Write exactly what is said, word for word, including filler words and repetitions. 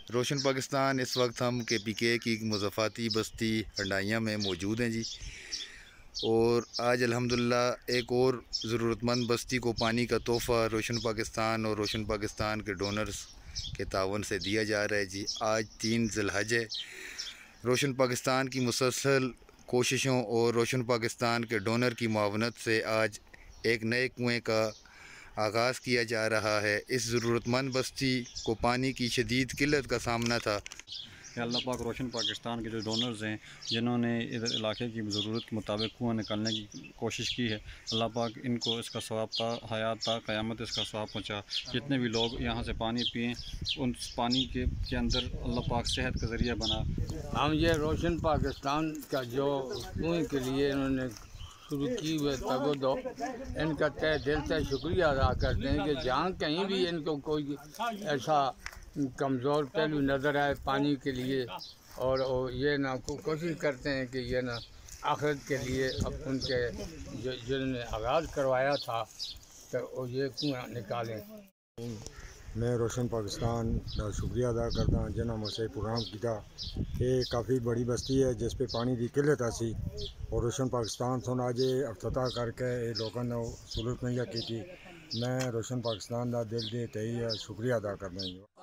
روشن پاکستان، اس وقت ہم کے پی کے کی مضافاتی بستی ہنڈائیاں میں موجود ہیں جی، اور آج الحمدللہ ایک اور ضرورت مند بستی کو پانی کا تحفہ روشن پاکستان اور روشن پاکستان کے ڈونرز کے تعاون سے دیا جا رہا ہے جی۔ آج تین ذی الحج ہے۔ روشن پاکستان کی مسلسل کوششوں اور روشن پاکستان کے ڈونر کی معاونت سے آج ایک نئے کنویں کا آغاز کیا جا رہا ہے۔ اس ضرورت مند بستی کو پانی کی شدید قلت کا سامنا تھا۔ کہ اللہ پاک روشن پاکستان کے جو ڈونرز ہیں جنہوں نے ادھر علاقے کی ضرورت کے مطابق کنواں نکالنے کی کوشش کی ہے، اللہ پاک ان کو اس کا ثواب تا حیات تا قیامت اس کا ثواب پہنچا۔ جتنے بھی لوگ یہاں سے پانی پئیں ان پانی کے کے اندر اللہ پاک صحت کا ذریعہ بنا۔ ہم یہ روشن پاکستان کا جو کنویں کے لیے انہوں نے شروع کی ہوئے تگ و دو، ان کا تہ دل سے شکریہ ادا کرتے ہیں کہ جہاں کہیں بھی ان کو کوئی ایسا کمزور پہلو نظر آئے پانی کے لیے، اور یہ نہ کوشش کرتے ہیں کہ یہ نہ آخرت کے لیے اب ان کے جنہوں نے آغاز کروایا تھا تو یہ کنواں نکالیں۔ میں روشن پاکستان کا شکریہ ادا کرتا ہوں جنہوں نے اسے پروگرام کیا۔ یہ کافی بڑی بستی ہے جس پہ پانی کی قلت آسی، اور روشن پاکستان سن آج افتتاح کر کے یہ لوگوں نے سہولت مہیا کی تھی۔ میں روشن پاکستان کا دل دے تہی شکریہ ادا کرتا ہوں۔